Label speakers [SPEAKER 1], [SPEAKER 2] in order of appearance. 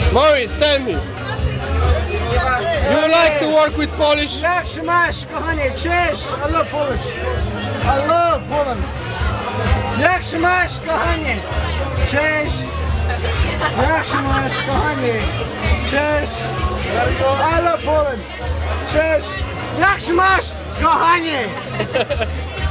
[SPEAKER 1] Maurice, tell me. You like to work with Polish?
[SPEAKER 2] Jak się masz, kochanie? Cześć! I love Polish. I love Poland. Jak się masz, kochanie? Cześć! Jak się masz, kochanie? Cześć! I love Poland. Cześć! Jak się masz, kochanie?